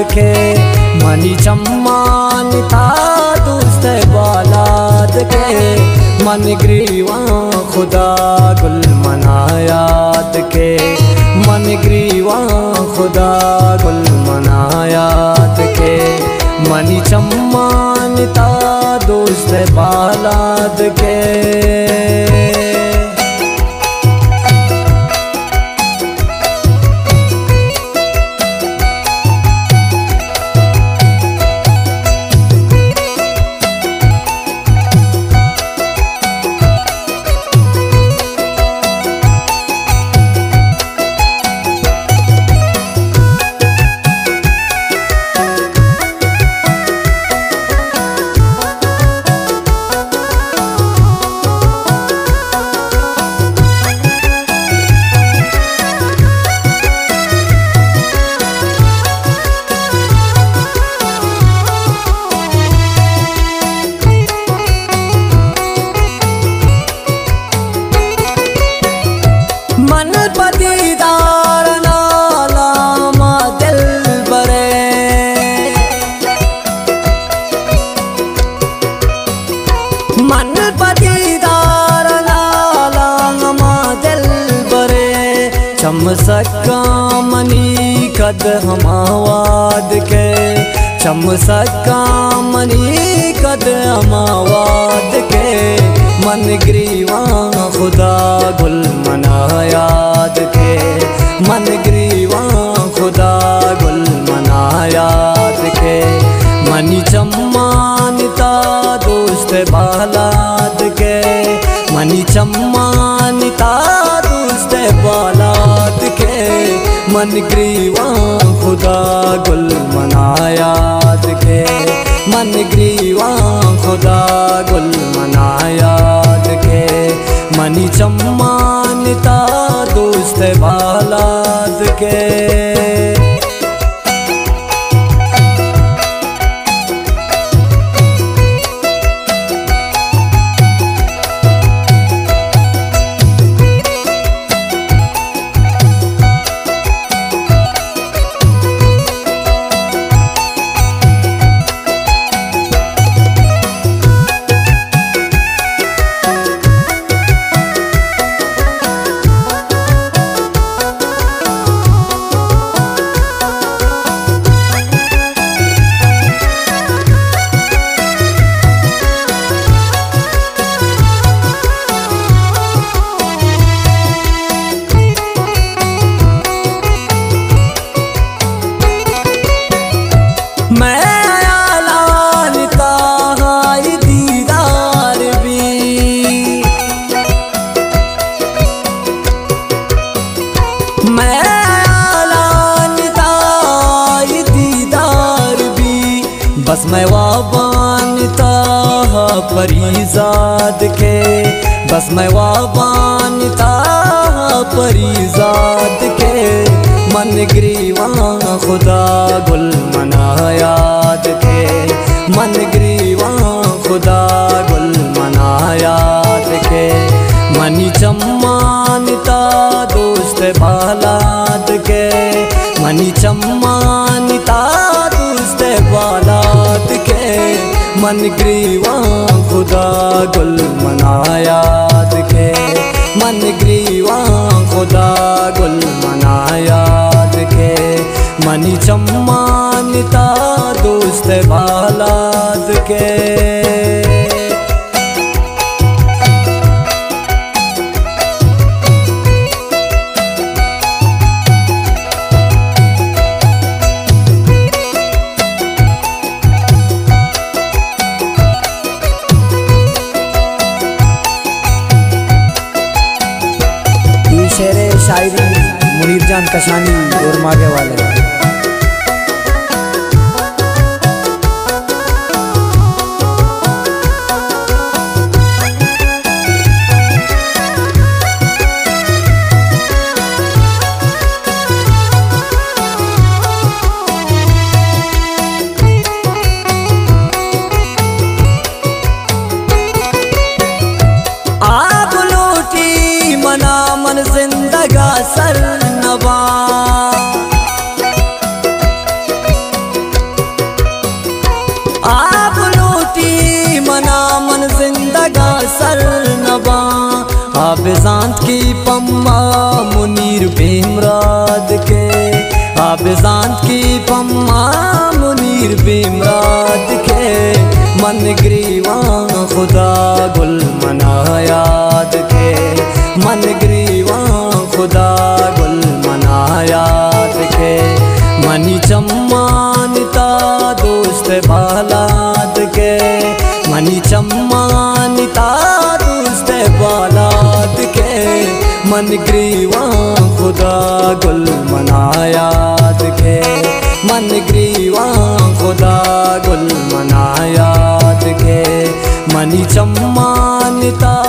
के मनी चम्मानता दोस्त बालाद के मन ग्रीवा खुदा गुल मनायात के मन ग्रीवा खुदा गुल मनायात के मनी चम्मानता दोस्त बालाद के मन पदीदार नालामा दिल बरे मन पदीदार नालामा दिल बरे चम सका मनी कद हमावाद के चम सका मनी कद हमावाद के मन ग्रीवा खुदा गुल मनायात के मन ग्रीवा खुदा गुल मनायात के मनी चम्मानता दोस्त बालाद के मनी चम्मानता दोस्त बालाद के मन ग्रीवा खुदा गुल मनायात के मन ग्रीवा खुदा गुल मनायात के मनी चम्मानता दोस्त बालाद के बस मैं वाबानता परीजाद के बस मैं वाबानता परीजाद के मन ग्रीवा खुदा गुल मनायात के मन ग्रीवा खुदा गुल मनायात के मनी चम्मानता दोस्त बालाद के मनी चम्मानता दोस्त बालाद के मन ग्रीवा खुदा गुल मनायात के मन ग्रीवा खुदा गुल मनायात के मनी चम्मानता दोस्त बालाद के शेर शायरी मुनीर जान कशानी और मागे वाले। लगा सर नबा हाफिजांत की पम्मा मुनीर भीमराद के हाफिजांत की पम्मा मुनीर भीमराद के मन ग्रीवा खुदा गुल मनायाद के मन ग्रीवा खुदा गुल मनायाद के मनी चम्मानता दोस्त बालाद के मनी चम्मानता दोस्त बालाद के मन ग्रीवा खुदा गुल मनायाद के मन ग्रीवा खुदा गुल मनायाद के मनी चम्मानता